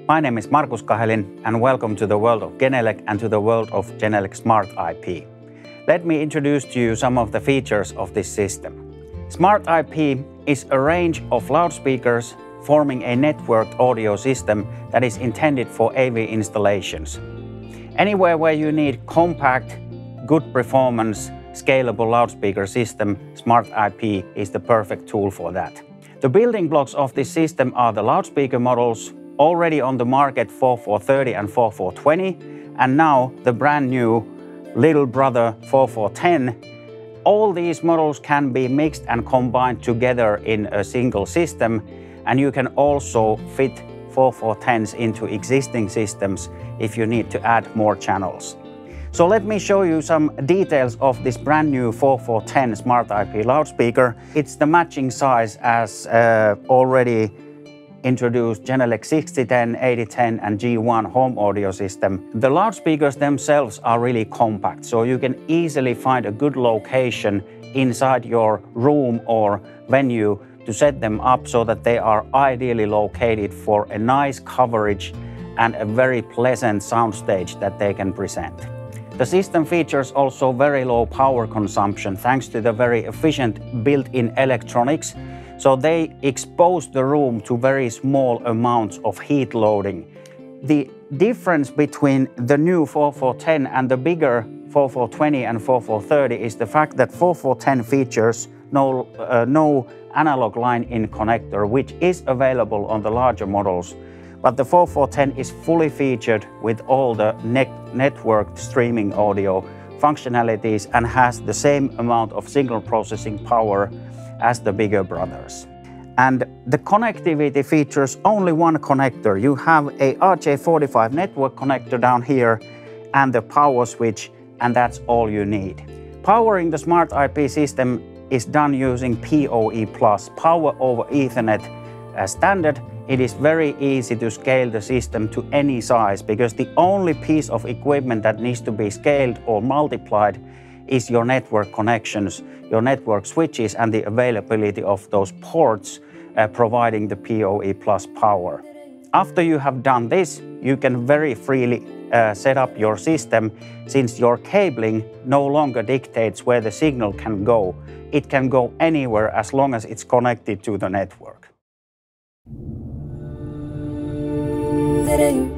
My name is Markus Kahelin and welcome to the world of Genelec and to the world of Genelec Smart IP. Let me introduce to you some of the features of this system. Smart IP is a range of loudspeakers forming a networked audio system that is intended for AV installations. Anywhere where you need compact, good performance, scalable loudspeaker system, Smart IP is the perfect tool for that. The building blocks of this system are the loudspeaker models, already on the market 4430 and 4420, and now the brand new little brother 4410. All these models can be mixed and combined together in a single system, and you can also fit 4410s into existing systems if you need to add more channels. So let me show you some details of this brand new 4410 Smart IP loudspeaker. It's the matching size as already introduced Genelec 6010, 8010 and G1 home audio system. The loudspeakers themselves are really compact, so you can easily find a good location inside your room or venue to set them up so that they are ideally located for a nice coverage and a very pleasant soundstage that they can present. The system features also very low power consumption thanks to the very efficient built-in electronics. So they expose the room to very small amounts of heat loading. The difference between the new 4410 and the bigger 4420 and 4430 is the fact that 4410 features no analog line-in connector, which is available on the larger models. But the 4410 is fully featured with all the networked streaming audio functionalities and has the same amount of signal processing power as the bigger brothers. And the connectivity features only one connector. You have a RJ45 network connector down here and the power switch, and that's all you need. Powering the Smart IP system is done using PoE+, Power over Ethernet standard. It is very easy to scale the system to any size because the only piece of equipment that needs to be scaled or multiplied is your network connections, your network switches and the availability of those ports providing the PoE+ power. After you have done this, you can very freely set up your system since your cabling no longer dictates where the signal can go. It can go anywhere as long as it's connected to the network.